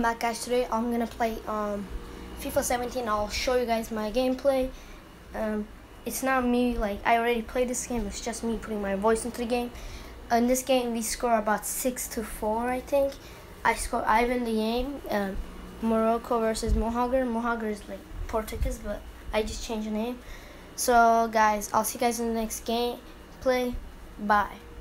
back, guys. Today I'm gonna play FIFA 17. I'll show you guys my gameplay. It's not me, like I already played this game. It's just me putting my voice into the game. In this game we score about 6-4, I think. I win the game. Morocco versus Mohagar. Mohagar is like Portuguese, but I just changed the name. So guys, I'll see you guys in the next game play. Bye.